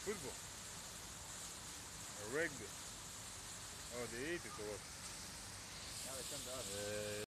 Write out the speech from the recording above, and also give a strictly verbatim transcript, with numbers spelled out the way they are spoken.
Football. Or rugby. Oh, they eat it or what? Now they come to us. Uh,